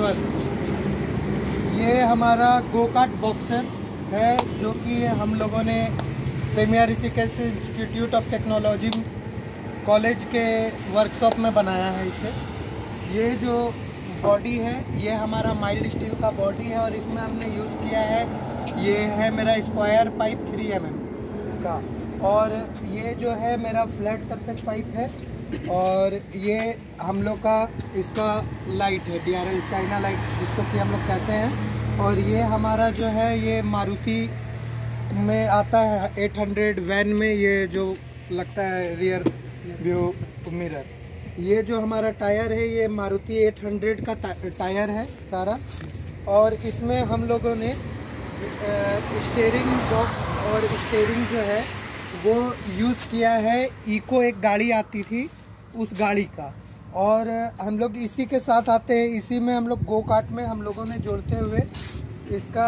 Everyone, ये हमारा go kart boxer है जो कि हम लोगों ने premier Rishikesh institute of technology college के वर्कशॉप में बनाया है इसे। ये जो बॉडी है ये हमारा माइल्ड स्टील का बॉडी है और इसमें हमने यूज़ किया है, ये है मेरा स्क्वायर पाइप 3 mm का, और ये जो है मेरा फ्लैट सरफेस पाइप है, और ये हम लोग का इसका लाइट है DRL चाइना लाइट जिसको कि हम लोग कहते हैं। और ये हमारा जो है ये मारुति में आता है 800 वैन में, ये जो लगता है रियर व्यू मिरर। ये जो हमारा टायर है ये मारुति 800 का टायर है सारा, और इसमें हम लोगों ने स्टीयरिंग बॉक्स और स्टीयरिंग जो है वो यूज़ किया है। इको एक गाड़ी आती थी उस गाड़ी का, और हम लोग इसी के साथ आते हैं, इसी में हम लोग गो कार्ट में हम लोगों ने जोड़ते हुए इसका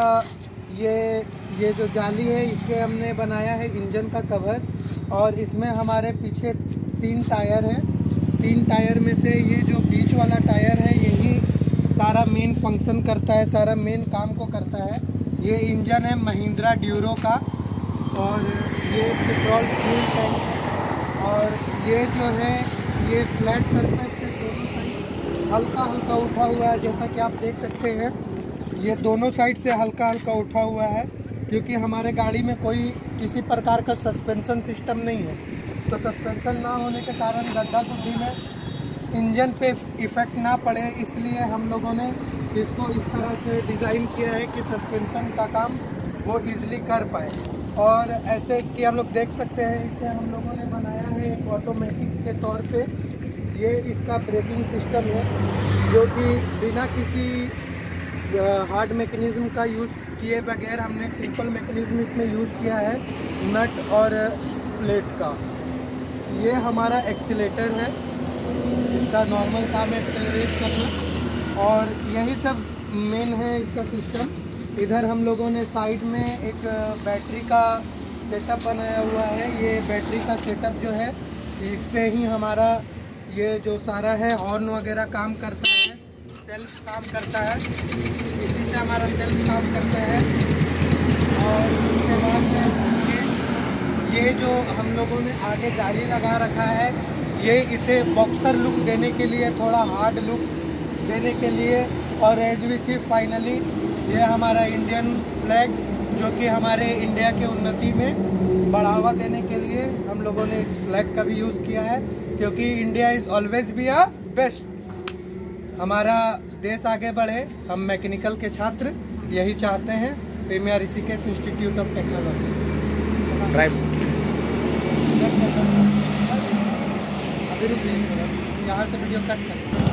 ये जो जाली है इससे हमने बनाया है इंजन का कवर। और इसमें हमारे पीछे 3 टायर हैं, 3 टायर में से ये जो बीच वाला टायर है यही सारा मेन फंक्शन करता है, सारा मेन काम को करता है। ये इंजन है महिंद्रा ड्यूरो का, और ये पेट्रोल फ्यूल टैंक है। और ये जो है ये फ्लैट सरफेस से दोनों साइड हल्का हल्का उठा हुआ है, जैसा कि आप देख सकते हैं ये दोनों साइड से हल्का हल्का उठा हुआ है, क्योंकि हमारे गाड़ी में कोई किसी प्रकार का सस्पेंशन सिस्टम नहीं है। तो सस्पेंशन ना होने के कारण गड्ढा गुड्ढी में इंजन पे इफ़ेक्ट ना पड़े, इसलिए हम लोगों ने इसको इस तरह से डिज़ाइन किया है कि सस्पेंशन का काम वो इजीली कर पाए। और ऐसे कि हम लोग देख सकते हैं इसे हम लोगों ने बनाया है एक ऑटोमेटिक के तौर पे। ये इसका ब्रेकिंग सिस्टम है जो कि बिना किसी हार्ड मैकेनिज्म का यूज़ किए बगैर हमने सिंपल मैकेनिज्म इसमें यूज़ किया है, नट और प्लेट का। ये हमारा एक्सीलेटर है, इसका नॉर्मल काम है एक्सेलरेट करना, और यही सब मेन है इसका सिस्टम। इधर हम लोगों ने साइड में एक बैटरी का सेटअप बनाया हुआ है। ये बैटरी का सेटअप जो है इससे ही हमारा ये जो सारा है हॉर्न वगैरह काम करता है, सेल्फ काम करता है, इसी से हमारा सेल्फ काम करता है। और उसके बाद ये जो हम लोगों ने आगे जाली लगा रखा है ये इसे बॉक्सर लुक देने के लिए, थोड़ा हार्ड लुक देने के लिए। और एज वी सी फाइनली ये हमारा इंडियन फ्लैग जो कि हमारे इंडिया की उन्नति में बढ़ावा देने के लिए हम लोगों ने इस फ्लैग का भी यूज़ किया है, क्योंकि India is always be a best. हमारा देश आगे बढ़े, हम मैकेनिकल के छात्र यही चाहते हैं। Premier Rishikesh institute of technology अभी रुक यहाँ से वीडियो कट करते हैं।